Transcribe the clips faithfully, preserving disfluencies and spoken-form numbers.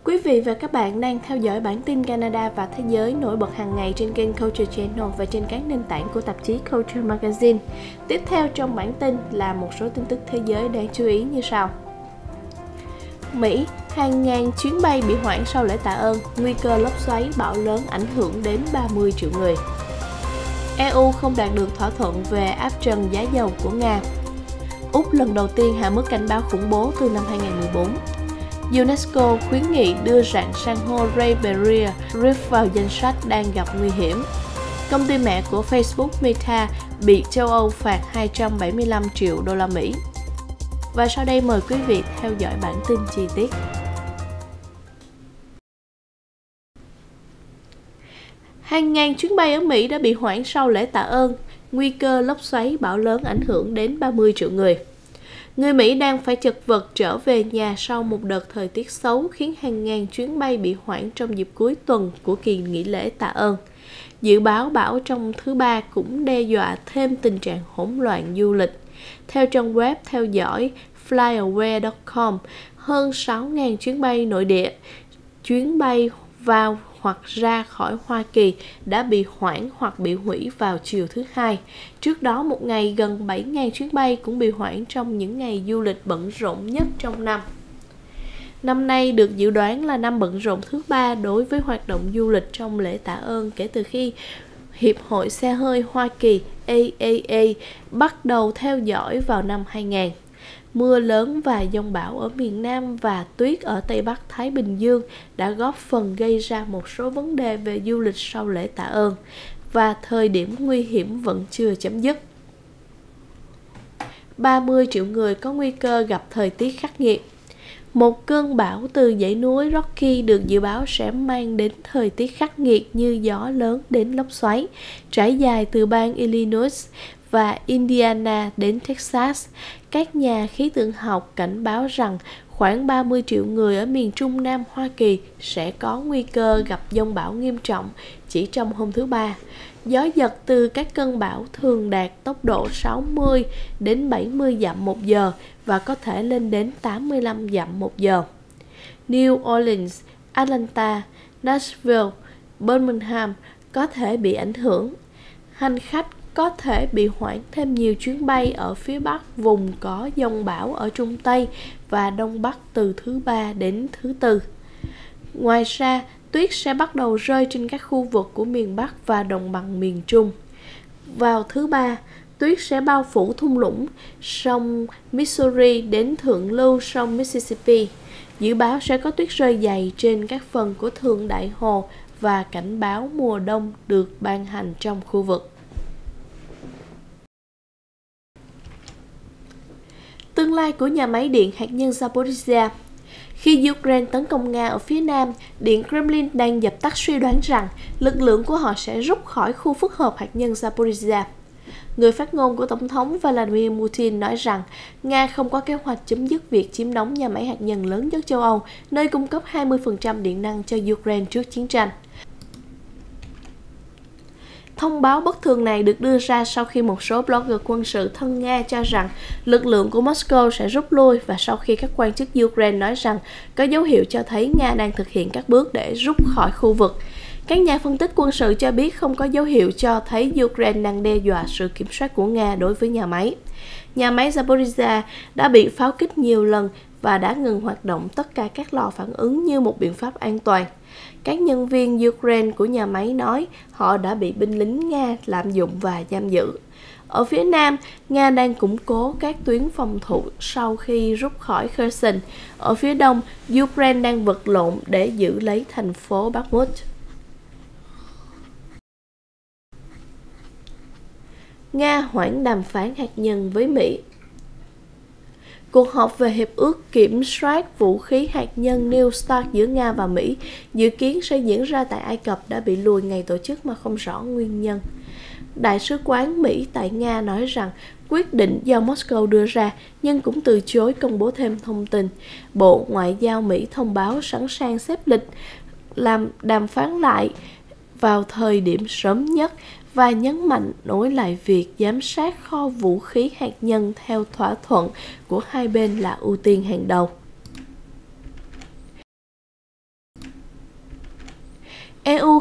Quý vị và các bạn đang theo dõi bản tin Canada và Thế giới nổi bật hàng ngày trên kênh Culture Channel và trên các nền tảng của tạp chí Culture Magazine. Tiếp theo trong bản tin là một số tin tức thế giới đáng chú ý như sau. Mỹ, hàng ngàn chuyến bay bị hoãn sau lễ tạ ơn, nguy cơ lốc xoáy bão lớn ảnh hưởng đến ba mươi triệu người. e u không đạt được thỏa thuận về áp trần giá dầu của Nga. Úc lần đầu tiên hạ mức cảnh báo khủng bố từ năm hai nghìn không trăm mười bốn. UNESCO khuyến nghị đưa rạn san hô Great Barrier Reef vào danh sách đang gặp nguy hiểm. Công ty mẹ của Facebook Meta bị châu Âu phạt hai trăm bảy mươi lăm triệu đô la Mỹ. Và sau đây mời quý vị theo dõi bản tin chi tiết. Hàng ngàn chuyến bay ở Mỹ đã bị hoãn sau lễ tạ ơn, nguy cơ lốc xoáy bão lớn ảnh hưởng đến ba mươi triệu người. Người Mỹ đang phải chật vật trở về nhà sau một đợt thời tiết xấu khiến hàng ngàn chuyến bay bị hoãn trong dịp cuối tuần của kỳ nghỉ lễ tạ ơn. Dự báo bão trong thứ ba cũng đe dọa thêm tình trạng hỗn loạn du lịch. Theo trang web theo dõi flyaware chấm com, hơn sáu nghìn chuyến bay nội địa, chuyến bay vào hoặc ra khỏi Hoa Kỳ đã bị hoãn hoặc bị hủy vào chiều thứ Hai. Trước đó một ngày, gần bảy nghìn chuyến bay cũng bị hoãn trong những ngày du lịch bận rộn nhất trong năm. Năm nay được dự đoán là năm bận rộn thứ ba đối với hoạt động du lịch trong lễ tạ ơn kể từ khi Hiệp hội Xe hơi Hoa Kỳ A A A bắt đầu theo dõi vào năm hai nghìn. Mưa lớn và giông bão ở miền Nam và tuyết ở Tây Bắc Thái Bình Dương đã góp phần gây ra một số vấn đề về du lịch sau lễ tạ ơn, và thời điểm nguy hiểm vẫn chưa chấm dứt. ba mươi triệu người có nguy cơ gặp thời tiết khắc nghiệt. Một cơn bão từ dãy núi Rocky được dự báo sẽ mang đến thời tiết khắc nghiệt như gió lớn đến lốc xoáy, trải dài từ bang Illinois và Indiana đến Texas. Các nhà khí tượng học cảnh báo rằng khoảng ba mươi triệu người ở miền Trung Nam Hoa Kỳ sẽ có nguy cơ gặp giông bão nghiêm trọng chỉ trong hôm thứ Ba. Gió giật từ các cơn bão thường đạt tốc độ sáu mươi đến bảy mươi dặm một giờ và có thể lên đến tám mươi lăm dặm một giờ. New Orleans, Atlanta, Nashville, Birmingham có thể bị ảnh hưởng. Hành khách có thể bị hoãn thêm nhiều chuyến bay ở phía Bắc vùng có giông bão ở Trung Tây và Đông Bắc từ thứ Ba đến thứ Tư. Ngoài ra, tuyết sẽ bắt đầu rơi trên các khu vực của miền Bắc và đồng bằng miền Trung. Vào thứ Ba, tuyết sẽ bao phủ thung lũng sông Missouri đến thượng lưu sông Mississippi. Dự báo sẽ có tuyết rơi dày trên các phần của Thượng Đại Hồ và cảnh báo mùa đông được ban hành trong khu vực. Tương lai của nhà máy điện hạt nhân Zaporizhzhia. Khi Ukraine tấn công Nga ở phía Nam, Điện Kremlin đang dập tắt suy đoán rằng lực lượng của họ sẽ rút khỏi khu phức hợp hạt nhân Zaporizhzhia. Người phát ngôn của Tổng thống Vladimir Putin nói rằng Nga không có kế hoạch chấm dứt việc chiếm đóng nhà máy hạt nhân lớn nhất châu Âu, nơi cung cấp hai mươi phần trăm điện năng cho Ukraine trước chiến tranh. Thông báo bất thường này được đưa ra sau khi một số blogger quân sự thân Nga cho rằng lực lượng của Moscow sẽ rút lui, và sau khi các quan chức Ukraine nói rằng có dấu hiệu cho thấy Nga đang thực hiện các bước để rút khỏi khu vực. Các nhà phân tích quân sự cho biết không có dấu hiệu cho thấy Ukraine đang đe dọa sự kiểm soát của Nga đối với nhà máy. Nhà máy Zaporizhzhia đã bị pháo kích nhiều lần và đã ngừng hoạt động tất cả các lò phản ứng như một biện pháp an toàn. Các nhân viên Ukraine của nhà máy nói họ đã bị binh lính Nga lạm dụng và giam giữ. Ở phía Nam, Nga đang củng cố các tuyến phòng thủ sau khi rút khỏi Kherson. Ở phía Đông, Ukraine đang vật lộn để giữ lấy thành phố Bakhmut. Nga hoãn đàm phán hạt nhân với Mỹ. Cuộc họp về Hiệp ước Kiểm soát Vũ khí hạt nhân New START giữa Nga và Mỹ dự kiến sẽ diễn ra tại Ai Cập đã bị lùi ngày tổ chức mà không rõ nguyên nhân. Đại sứ quán Mỹ tại Nga nói rằng quyết định do Moscow đưa ra, nhưng cũng từ chối công bố thêm thông tin. Bộ Ngoại giao Mỹ thông báo sẵn sàng xếp lịch làm đàm phán lại vào thời điểm sớm nhất và nhấn mạnh nối lại việc giám sát kho vũ khí hạt nhân theo thỏa thuận của hai bên là ưu tiên hàng đầu.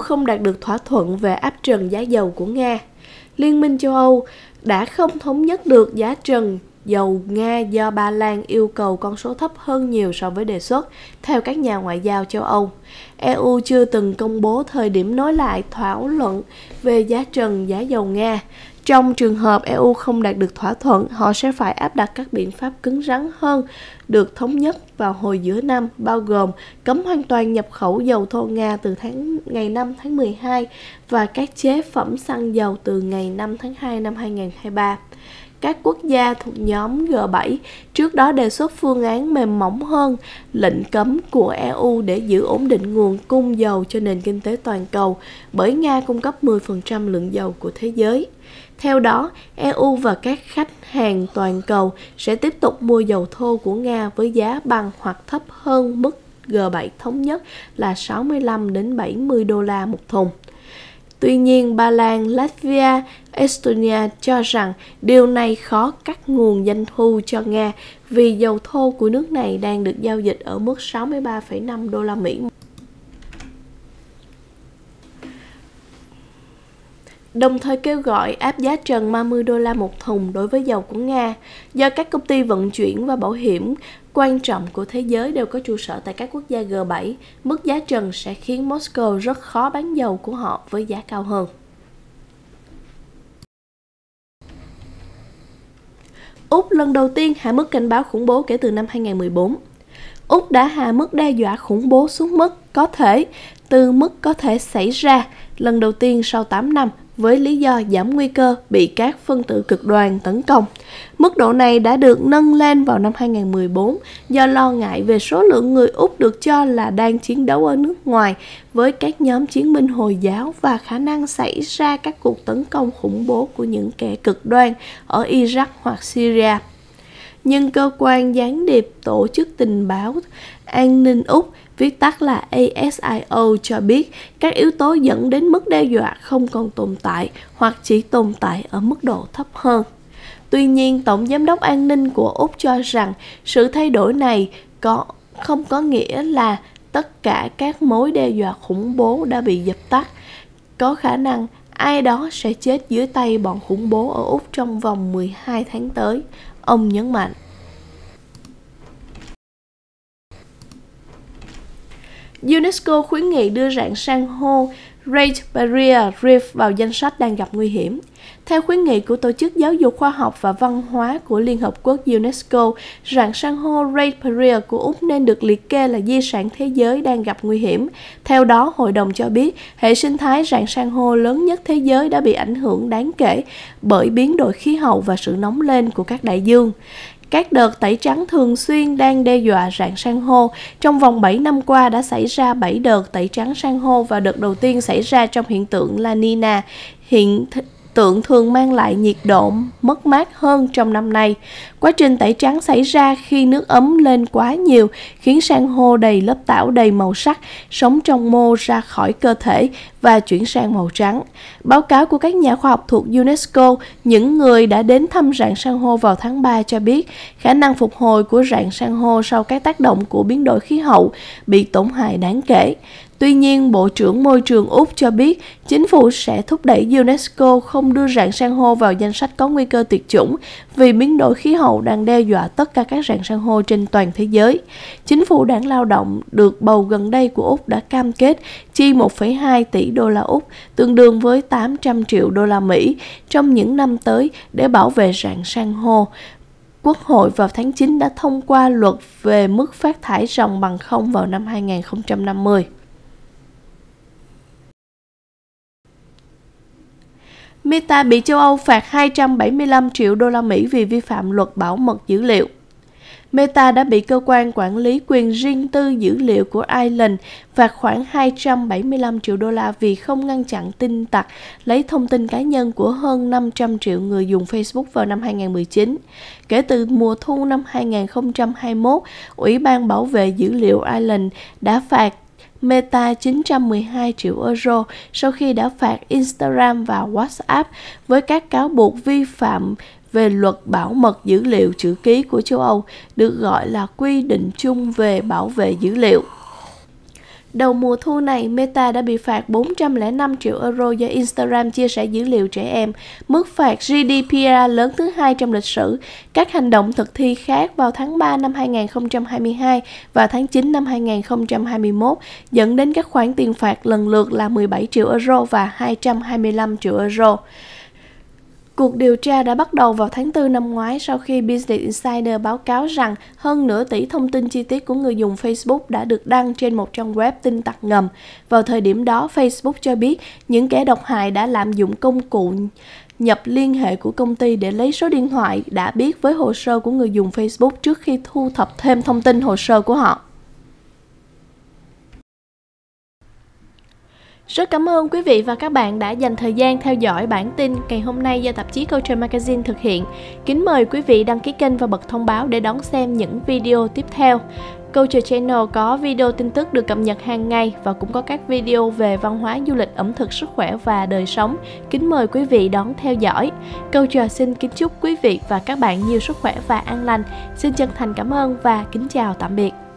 không đạt được thỏa thuận về áp trần giá dầu của Nga. Liên minh châu Âu đã không thống nhất được giá trần dầu Nga do Ba Lan yêu cầu con số thấp hơn nhiều so với đề xuất, theo các nhà ngoại giao châu Âu. e u chưa từng công bố thời điểm nối lại thảo luận về giá trần giá dầu Nga. Trong trường hợp e u không đạt được thỏa thuận, họ sẽ phải áp đặt các biện pháp cứng rắn hơn được thống nhất vào hồi giữa năm, bao gồm cấm hoàn toàn nhập khẩu dầu thô Nga từ tháng, ngày năm tháng mười hai và các chế phẩm xăng dầu từ ngày năm tháng hai năm hai nghìn không trăm hai mươi ba. Các quốc gia thuộc nhóm G bảy trước đó đề xuất phương án mềm mỏng hơn lệnh cấm của e u để giữ ổn định nguồn cung dầu cho nền kinh tế toàn cầu, bởi Nga cung cấp mười phần trăm lượng dầu của thế giới. Theo đó, e u và các khách hàng toàn cầu sẽ tiếp tục mua dầu thô của Nga với giá bằng hoặc thấp hơn mức G bảy thống nhất là sáu mươi lăm đến bảy mươi đô la một thùng. Tuy nhiên, Ba Lan, Latvia, Estonia cho rằng điều này khó cắt nguồn doanh thu cho Nga vì dầu thô của nước này đang được giao dịch ở mức sáu mươi ba phẩy năm đô la Mỹ. Đồng thời kêu gọi áp giá trần ba mươi đô la một thùng đối với dầu của Nga, do các công ty vận chuyển và bảo hiểm quan trọng của thế giới đều có trụ sở tại các quốc gia G bảy, mức giá trần sẽ khiến Moscow rất khó bán dầu của họ với giá cao hơn. Úc lần đầu tiên hạ mức cảnh báo khủng bố kể từ năm hai nghìn không trăm mười bốn. Úc đã hạ mức đe dọa khủng bố xuống mức có thể từ mức có thể xảy ra lần đầu tiên sau tám năm, với lý do giảm nguy cơ bị các phân tử cực đoan tấn công. Mức độ này đã được nâng lên vào năm hai nghìn không trăm mười bốn do lo ngại về số lượng người Úc được cho là đang chiến đấu ở nước ngoài với các nhóm chiến binh Hồi giáo và khả năng xảy ra các cuộc tấn công khủng bố của những kẻ cực đoan ở Iraq hoặc Syria. Nhưng cơ quan gián điệp Tổ chức Tình báo An ninh Úc, viết tắt là A S I O, cho biết các yếu tố dẫn đến mức đe dọa không còn tồn tại hoặc chỉ tồn tại ở mức độ thấp hơn. Tuy nhiên, Tổng Giám đốc An ninh của Úc cho rằng sự thay đổi này có không có nghĩa là tất cả các mối đe dọa khủng bố đã bị dập tắt. Có khả năng ai đó sẽ chết dưới tay bọn khủng bố ở Úc trong vòng mười hai tháng tới, ông nhấn mạnh. UNESCO khuyến nghị đưa rạn san hô Great Barrier Reef vào danh sách đang gặp nguy hiểm. Theo khuyến nghị của Tổ chức Giáo dục Khoa học và Văn hóa của Liên Hợp Quốc UNESCO, rạn san hô Great Barrier của Úc nên được liệt kê là di sản thế giới đang gặp nguy hiểm. Theo đó, hội đồng cho biết hệ sinh thái rạn san hô lớn nhất thế giới đã bị ảnh hưởng đáng kể bởi biến đổi khí hậu và sự nóng lên của các đại dương. Các đợt tẩy trắng thường xuyên đang đe dọa rạn san hô. Trong vòng bảy năm qua đã xảy ra bảy đợt tẩy trắng san hô và đợt đầu tiên xảy ra trong hiện tượng La Nina. Hiện tượng thường mang lại nhiệt độ mất mát hơn trong năm nay. Quá trình tẩy trắng xảy ra khi nước ấm lên quá nhiều, khiến san hô đầy lớp tảo đầy màu sắc, sống trong mô ra khỏi cơ thể và chuyển sang màu trắng. Báo cáo của các nhà khoa học thuộc UNESCO, những người đã đến thăm rạn san hô vào tháng ba cho biết khả năng phục hồi của rạn san hô sau các tác động của biến đổi khí hậu bị tổn hại đáng kể. Tuy nhiên, Bộ trưởng Môi trường Úc cho biết chính phủ sẽ thúc đẩy UNESCO không đưa rạn san hô vào danh sách có nguy cơ tuyệt chủng vì biến đổi khí hậu đang đe dọa tất cả các rạn san hô trên toàn thế giới. Chính phủ Đảng Lao động được bầu gần đây của Úc đã cam kết chi một phẩy hai tỷ đô la Úc, tương đương với tám trăm triệu đô la Mỹ trong những năm tới để bảo vệ rạn san hô. Quốc hội vào tháng chín đã thông qua luật về mức phát thải ròng bằng không vào năm hai nghìn không trăm năm mươi. Meta bị châu Âu phạt hai trăm bảy mươi lăm triệu đô la Mỹ vì vi phạm luật bảo mật dữ liệu. Meta đã bị cơ quan quản lý quyền riêng tư dữ liệu của Ireland phạt khoảng hai trăm bảy mươi lăm triệu đô la vì không ngăn chặn tin tặc lấy thông tin cá nhân của hơn năm trăm triệu người dùng Facebook vào năm hai nghìn không trăm mười chín. Kể từ mùa thu năm hai nghìn không trăm hai mươi mốt, Ủy ban Bảo vệ Dữ liệu Ireland đã phạt Meta chín trăm mười hai triệu euro sau khi đã phạt Instagram và WhatsApp với các cáo buộc vi phạm về luật bảo mật dữ liệu chữ ký của châu Âu, được gọi là quy định chung về bảo vệ dữ liệu. Đầu mùa thu này, Meta đã bị phạt bốn trăm lẻ năm triệu euro do Instagram chia sẻ dữ liệu trẻ em, mức phạt G D P R lớn thứ hai trong lịch sử. Các hành động thực thi khác vào tháng ba năm hai nghìn không trăm hai mươi hai và tháng chín năm hai nghìn không trăm hai mươi mốt dẫn đến các khoản tiền phạt lần lượt là mười bảy triệu euro và hai trăm hai mươi lăm triệu euro. Cuộc điều tra đã bắt đầu vào tháng tư năm ngoái sau khi Business Insider báo cáo rằng hơn nửa tỷ thông tin chi tiết của người dùng Facebook đã được đăng trên một trang web tin tặc ngầm. Vào thời điểm đó, Facebook cho biết những kẻ độc hại đã lạm dụng công cụ nhập liên hệ của công ty để lấy số điện thoại đã biết với hồ sơ của người dùng Facebook trước khi thu thập thêm thông tin hồ sơ của họ. Rất cảm ơn quý vị và các bạn đã dành thời gian theo dõi bản tin ngày hôm nay do tạp chí Culture Magazine thực hiện. Kính mời quý vị đăng ký kênh và bật thông báo để đón xem những video tiếp theo. Culture Channel có video tin tức được cập nhật hàng ngày và cũng có các video về văn hóa, du lịch, ẩm thực, sức khỏe và đời sống. Kính mời quý vị đón theo dõi. Culture xin kính chúc quý vị và các bạn nhiều sức khỏe và an lành. Xin chân thành cảm ơn và kính chào tạm biệt.